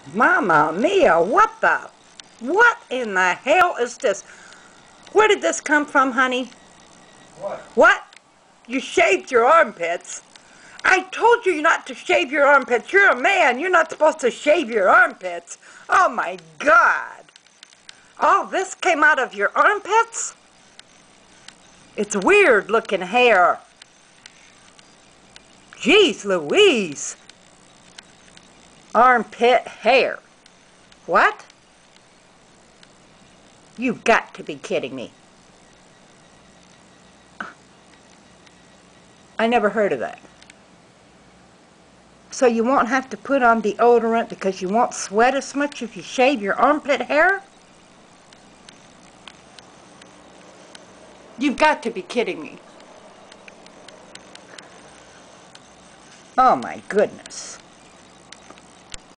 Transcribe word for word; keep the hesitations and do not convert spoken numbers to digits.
Mamma mia, what the? What in the hell is this? Where did this come from, honey? What? What? You shaved your armpits? I told you not to shave your armpits. You're a man. You're not supposed to shave your armpits. Oh my God. All this came out of your armpits? It's weird looking hair. Jeez Louise. Armpit hair. What? You've got to be kidding me. I never heard of that. So you won't have to put on deodorant because you won't sweat as much if you shave your armpit hair? You've got to be kidding me. Oh my goodness.